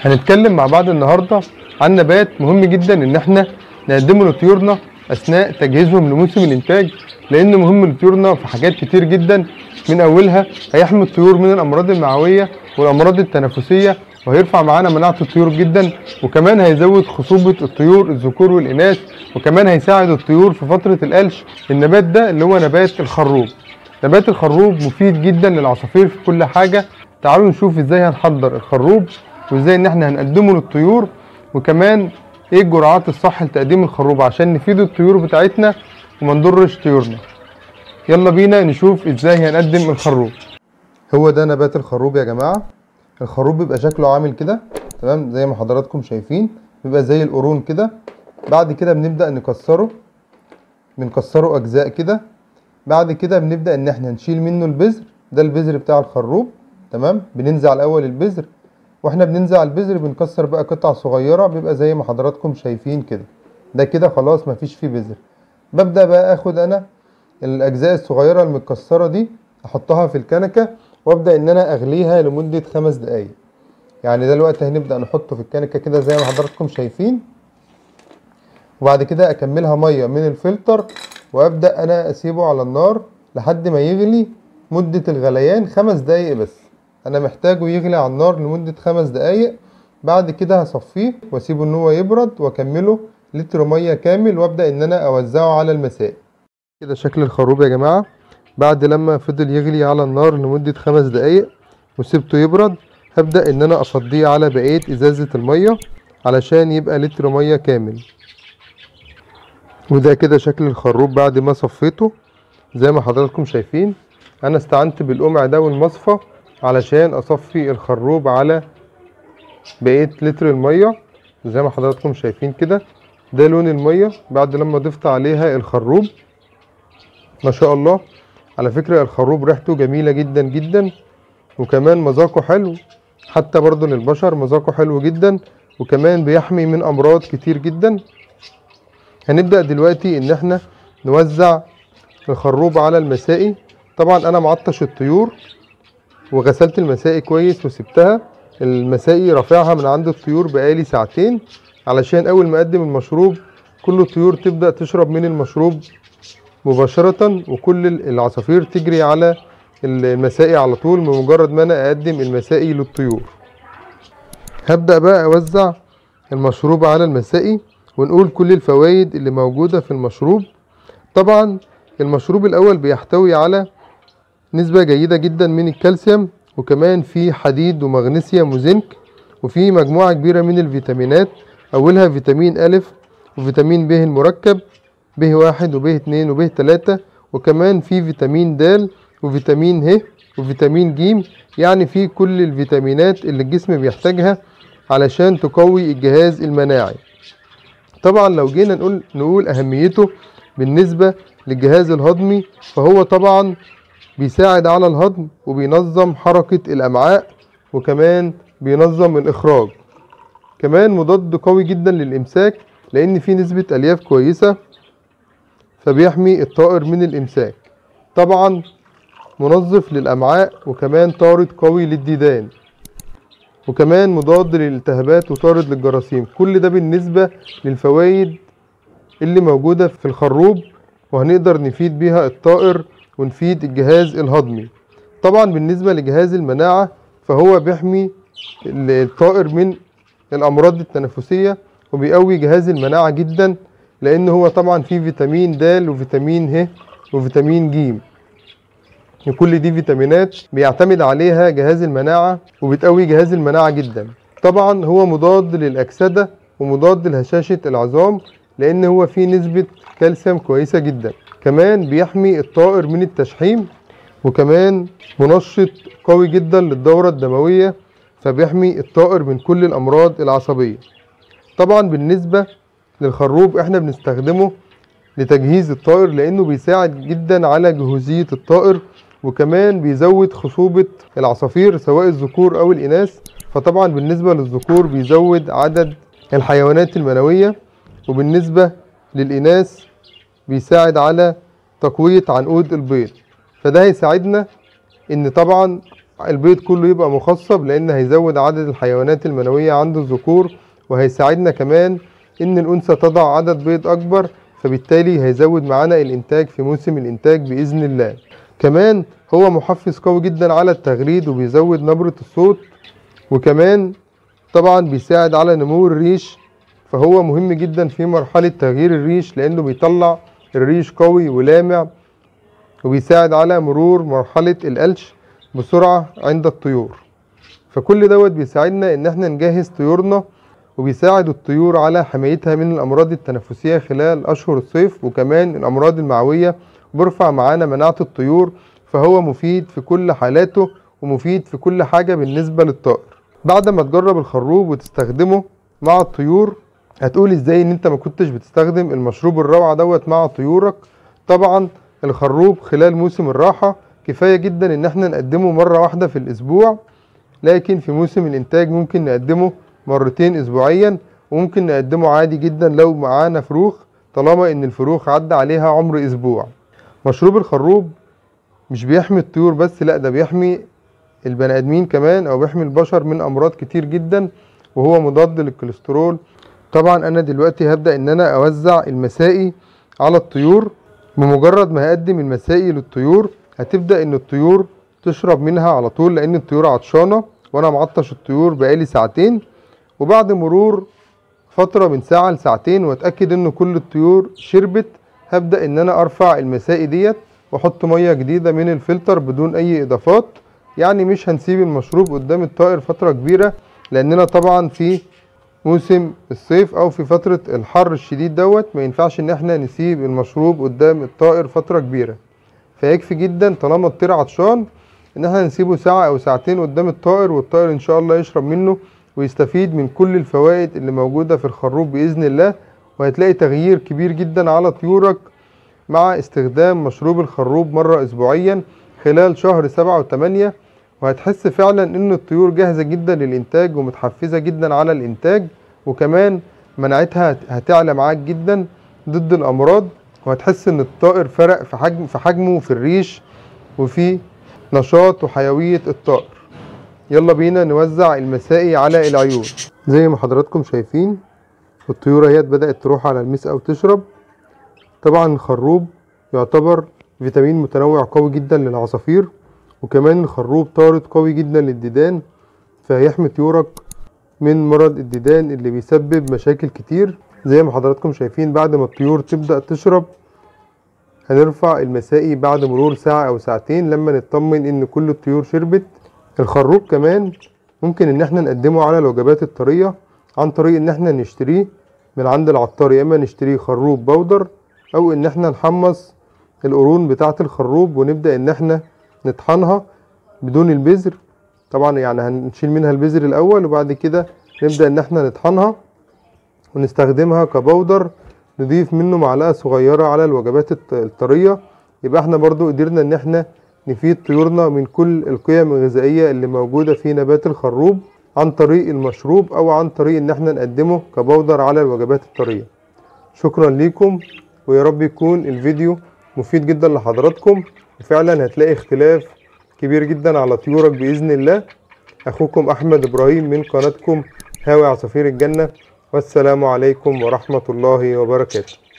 هنتكلم مع بعض النهارده عن نبات مهم جدا ان احنا نقدمه لطيورنا اثناء تجهيزهم لموسم الانتاج، لانه مهم لطيورنا في حاجات كتير جدا. من اولها هيحمي الطيور من الامراض المعويه والامراض التنفسيه، وهيرفع معانا مناعه الطيور جدا، وكمان هيزود خصوبه الطيور الذكور والاناث، وكمان هيساعد الطيور في فتره القلش. النبات ده اللي هو نبات الخروب. نبات الخروب مفيد جدا للعصافير في كل حاجه. تعالوا نشوف ازاي هنحضر الخروب، وازاي ان احنا هنقدمه للطيور، وكمان ايه الجرعات الصح لتقديم الخروب عشان نفيد الطيور بتاعتنا وما نضرش طيورنا. يلا بينا نشوف ازاي هنقدم الخروب. هو ده نبات الخروب يا جماعه. الخروب بيبقى شكله عامل كده، تمام، زي ما حضراتكم شايفين، بيبقى زي القرون كده. بعد كده بنبدا بنكسره اجزاء كده. بعد كده بنبدا ان احنا نشيل منه البذر. ده البذر بتاع الخروب، تمام. بننزع الاول البذر، واحنا بننزع البذر بنكسر بقى قطع صغيره، بيبقى زي ما حضراتكم شايفين كده. ده كده خلاص مفيش فيه بذر. ببدا بقى اخد انا الاجزاء الصغيره المتكسره دي، احطها في الكنكه، وابدا ان انا اغليها لمده 5 دقايق. يعني دلوقتي هنبدا نحطه في الكنكه كده زي ما حضراتكم شايفين، وبعد كده اكملها ميه من الفلتر، وابدا انا اسيبه على النار لحد ما يغلي. مده الغليان 5 دقايق بس، انا محتاجه يغلي على النار لمدة 5 دقايق. بعد كده هصفيه واسيبه ان هو يبرد، واكمله لتر مية كامل، وابدأ ان انا اوزعه على المساء. كده شكل الخروب يا جماعة بعد لما فضل يغلي على النار لمدة 5 دقايق وسيبته يبرد. هبدأ ان انا افضيه على بقية ازازة المية علشان يبقى لتر مية كامل. وده كده شكل الخروب بعد ما صفيته. زي ما حضراتكم شايفين انا استعنت بالقمع ده والمصفى علشان اصفي الخروب على بقية لتر المية. زي ما حضراتكم شايفين كده، ده لون المية بعد لما ضفت عليها الخروب. ما شاء الله. على فكرة الخروب ريحته جميلة جدا جدا، وكمان مذاقه حلو، حتى برضو للبشر مذاقه حلو جدا، وكمان بيحمي من امراض كتير جدا. هنبدأ دلوقتي ان احنا نوزع الخروب على المسائي. طبعا انا معطش الطيور وغسلت المسائي كويس وسبتها. المسائي رافعها من عند الطيور بقالي ساعتين، علشان اول ما اقدم المشروب كل الطيور تبدأ تشرب من المشروب مباشرة، وكل العصافير تجري على المسائي على طول بمجرد ما انا اقدم المسائي للطيور. هبدأ بقى اوزع المشروب على المسائي، ونقول كل الفوائد اللي موجودة في المشروب. طبعا المشروب الاول بيحتوي على نسبة جيدة جدا من الكالسيوم، وكمان في حديد ومغنيسيوم وزنك، وفي مجموعة كبيرة من الفيتامينات، أولها فيتامين أ وفيتامين ب المركب، ب1 وب2 وب3، وكمان في فيتامين د وفيتامين ه وفيتامين ج. يعني في كل الفيتامينات اللي الجسم بيحتاجها علشان تقوي الجهاز المناعي. طبعا لو جينا نقول أهميته بالنسبة للجهاز الهضمي، فهو طبعا بيساعد على الهضم، وبينظم حركة الأمعاء، وكمان بينظم الإخراج. كمان مضاد قوي جدا للإمساك، لأن فيه نسبة ألياف كويسة، فبيحمي الطائر من الإمساك. طبعا منظف للأمعاء، وكمان طارد قوي للديدان، وكمان مضاد للالتهابات وطارد للجراثيم. كل ده بالنسبة للفوائد اللي موجودة في الخروب، وهنقدر نفيد بيها الطائر ونفيد الجهاز الهضمي. طبعا بالنسبة لجهاز المناعة، فهو بيحمي الطائر من الأمراض التنفسية، وبيقوي جهاز المناعة جدا، لأن هو طبعا فيه فيتامين د وفيتامين ه وفيتامين ج. كل دي فيتامينات بيعتمد عليها جهاز المناعة، وبتقوي جهاز المناعة جدا. طبعا هو مضاد للأكسدة ومضاد لهشاشة العظام، لأن هو فيه نسبة كالسيوم كويسة جدا. كمان بيحمي الطائر من التشحيم، وكمان منشط قوي جدا للدورة الدموية، فبيحمي الطائر من كل الأمراض العصبية. طبعا بالنسبة للخروب احنا بنستخدمه لتجهيز الطائر، لأنه بيساعد جدا على جهوزية الطائر، وكمان بيزود خصوبة العصافير سواء الذكور أو الإناث. فطبعا بالنسبة للذكور بيزود عدد الحيوانات المنوية، وبالنسبة للإناث بيساعد على تقوية عنقود البيض. فده هيساعدنا ان طبعا البيض كله يبقى مخصب، لان هيزود عدد الحيوانات المنوية عند الذكور، وهيساعدنا كمان ان الانثى تضع عدد بيض اكبر، فبالتالي هيزود معانا الانتاج في موسم الانتاج باذن الله. كمان هو محفز قوي جدا على التغريد وبيزود نبرة الصوت، وكمان طبعا بيساعد على نمو الريش، فهو مهم جدا في مرحلة تغيير الريش لانه بيطلع الريش قوي ولامع، وبيساعد على مرور مرحلة القلش بسرعة عند الطيور. فكل دوت بيساعدنا ان احنا نجهز طيورنا، وبيساعد الطيور على حمايتها من الامراض التنفسية خلال اشهر الصيف، وكمان الامراض المعوية، وبيرفع معانا مناعة الطيور. فهو مفيد في كل حالاته ومفيد في كل حاجة بالنسبة للطائر. بعد ما تجرب الخروب وتستخدمه مع الطيور، هتقول ازاي ان انت ما كنتش بتستخدم المشروب الروعة دوت مع طيورك. طبعا الخروب خلال موسم الراحة كفاية جدا ان احنا نقدمه مرة واحدة في الاسبوع، لكن في موسم الانتاج ممكن نقدمه مرتين اسبوعيا، وممكن نقدمه عادي جدا لو معانا فروخ، طالما ان الفروخ عدى عليها عمر اسبوع. مشروب الخروب مش بيحمي الطيور بس، لا ده بيحمي البني ادمين كمان، او بيحمي البشر من امراض كتير جدا، وهو مضاد للكوليسترول. طبعا انا دلوقتي هبدأ ان انا اوزع المسائي على الطيور. بمجرد ما هقدم المسائي للطيور هتبدأ ان الطيور تشرب منها على طول، لان الطيور عطشانة وانا معطش الطيور بقالي ساعتين. وبعد مرور فترة من ساعة لساعتين واتأكد ان كل الطيور شربت، هبدأ ان انا ارفع المسائي ديت واحط مية جديدة من الفلتر بدون اي اضافات. يعني مش هنسيب المشروب قدام الطائر فترة كبيرة، لاننا طبعا في موسم الصيف او في فترة الحر الشديد دوت ما ينفعش ان احنا نسيب المشروب قدام الطائر فترة كبيرة. فيكفي جدا طالما الطير عطشان ان احنا نسيبه ساعة او ساعتين قدام الطائر، والطائر ان شاء الله يشرب منه ويستفيد من كل الفوائد اللي موجودة في الخروب بإذن الله. وهتلاقي تغيير كبير جدا على طيورك مع استخدام مشروب الخروب مرة اسبوعيا خلال شهر 7 و8، وهتحس فعلا ان الطيور جاهزة جدا للانتاج ومتحفزة جدا على الانتاج، وكمان مناعتها هتعلى معاك جدا ضد الامراض، وهتحس ان الطائر فرق في حجمه وفي الريش وفي نشاط وحيوية الطائر. يلا بينا نوزع المسائي على العيون. زي ما حضراتكم شايفين الطيور اهيت بدأت تروح على المسقى وتشرب. طبعا الخروب يعتبر فيتامين متنوع قوي جدا للعصافير، وكمان الخروب طارد قوي جدا للديدان، فهيحمي طيورك من مرض الديدان اللي بيسبب مشاكل كتير. زي ما حضراتكم شايفين بعد ما الطيور تبدأ تشرب هنرفع المسائي بعد مرور ساعة او ساعتين لما نطمن ان كل الطيور شربت. الخروب كمان ممكن ان احنا نقدمه على الوجبات الطرية عن طريق ان احنا نشتريه من عند العطار، يا اما نشتريه خروب بودر او ان احنا نحمص القرون بتاعة الخروب ونبدأ ان احنا نطحنها بدون البذر. طبعا يعني هنشيل منها البذر الاول، وبعد كده نبدأ ان احنا نطحنها ونستخدمها كبودر، نضيف منه معلقة صغيرة على الوجبات الطرية. يبقى احنا برضو قدرنا ان احنا نفيد طيورنا من كل القيم الغذائية اللي موجودة في نبات الخروب عن طريق المشروب او عن طريق ان احنا نقدمه كبودر على الوجبات الطرية. شكرا ليكم، ويا رب يكون الفيديو مفيد جدا لحضراتكم، وفعلا هتلاقي اختلاف كبير جدا على طيورك بإذن الله. أخوكم أحمد إبراهيم من قناتكم هاوي عصافير الجنة، والسلام عليكم ورحمة الله وبركاته.